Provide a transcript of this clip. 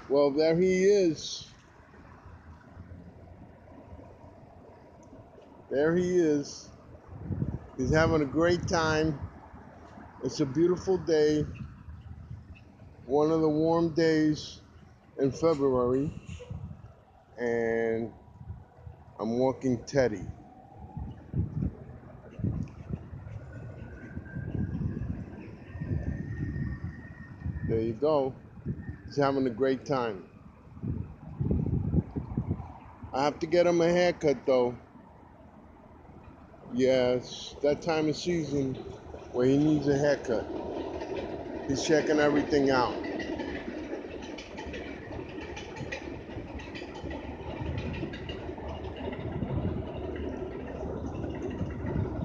Well, there he is. There he is. He's having a great time. It's a beautiful day. One of the warm days in February. And I'm walking Teddy. There you go. He's having a great time. I have to get him a haircut though. Yes, that time of season where he needs a haircut. He's checking everything out.